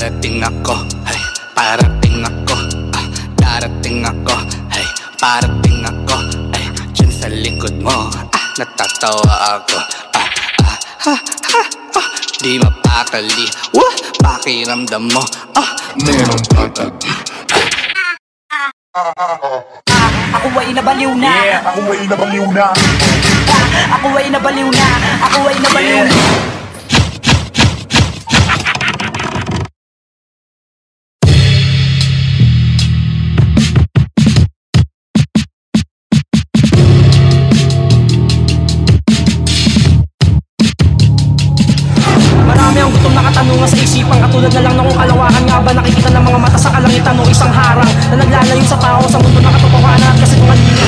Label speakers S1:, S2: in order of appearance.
S1: Darating ako, hey, parating ako, darating ako, hey, parating ako, hey, dyan sa likod mo, natatawa ako, di mapakali, pakiramdam mo, merong patati.
S2: Ako ay nabaliw na,
S3: yeah, ako ay nabaliw na,
S2: ako ay nabaliw na, ako ay nabaliw na. Marami ang gutom na katanungan sa isipan, katulad na lang ng kung kalawakan nga ba nakikita ng mga mata sa kalangitan o isang harang na naglalayo sa tao sa mundo na katotohanan. Kasi kung